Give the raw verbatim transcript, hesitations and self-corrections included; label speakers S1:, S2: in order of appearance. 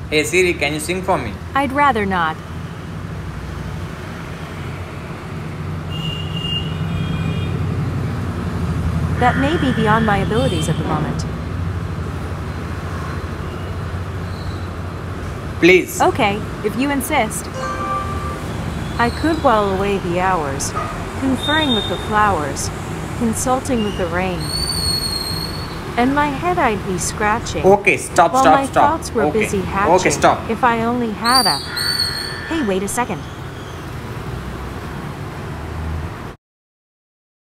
S1: Hey Siri, can you sing for me?
S2: I'd rather not. That may be beyond my abilities at the moment.
S1: Please.
S2: Okay, if you insist. I could while away the hours, conferring with the flowers, consulting with the rain. And my head I'd be scratching.
S1: Okay, stop,
S2: while
S1: stop,
S2: my
S1: stop.
S2: thoughts were
S1: Okay.
S2: busy hatching.
S1: Okay, stop.
S2: If I only had a... Hey, wait a second.